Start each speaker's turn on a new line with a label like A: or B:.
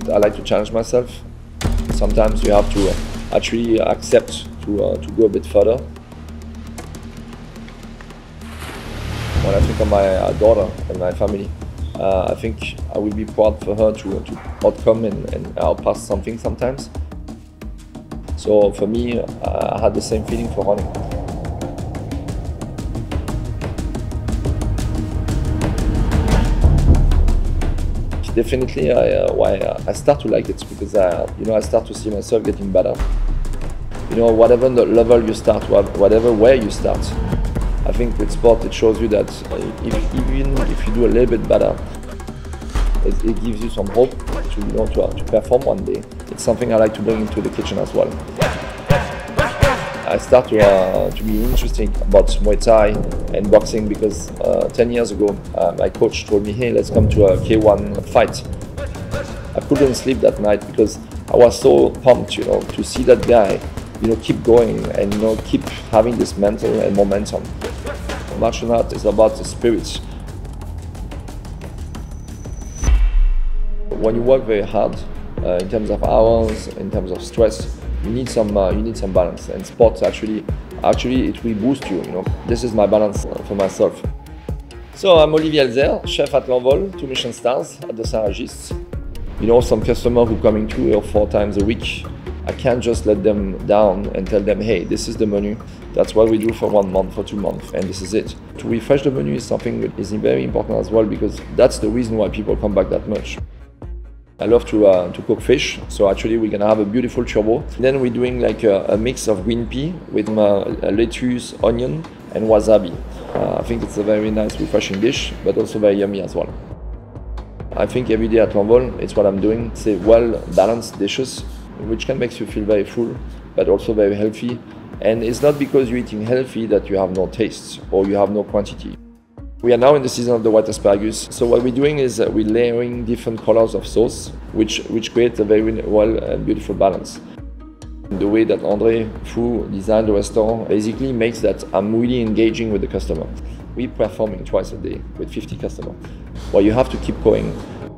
A: I like to challenge myself. Sometimes you have to actually accept to go a bit further. When I think of my daughter and my family, I think I will be proud for her to outcome and outpass something sometimes. So for me, I had the same feeling for running. Definitely, why I start to like it because I start to see myself getting better. Whatever the level you start, whatever way you start, I think with sport it shows you that even if you do a little bit better, it gives you some hope to perform one day. It's something I like to bring into the kitchen as well. I start to be interested about Muay Thai and boxing because 10 years ago my coach told me, hey, let's come to a K1 fight. I couldn't sleep that night because I was so pumped, to see that guy, keep going and keep having this mental and momentum. Martial art is about the spirit. When you work very hard, in terms of hours, in terms of stress, you need some balance. And sports actually it will boost you. This is my balance for myself. So I'm Olivier Elzer, chef at L'Envol, 2 Michelin stars at the Saint-Régis. Some customers who coming 2 or 4 times a week, I can't just let them down and tell them, hey, this is the menu. That's what we do for 1 month, for 2 months, and this is it. To refresh the menu is something that is very important as well because that's the reason why people come back that much. I love to cook fish, so actually we're gonna have a beautiful turbo. Then we're doing like a mix of green pea with lettuce, onion, and wasabi. I think it's a very nice, refreshing dish, but also very yummy as well. I think every day at L'Envol, it's what I'm doing. It's a well-balanced dishes, which can make you feel very full, but also very healthy. And it's not because you're eating healthy that you have no taste or you have no quantity. We are now in the season of the white asparagus. So what we're doing is we're layering different colors of sauce, which creates a very well and beautiful balance. The way that André Fou designed the restaurant basically makes that I'm really engaging with the customer. We're performing twice a day with 50 customers. Well, you have to keep going.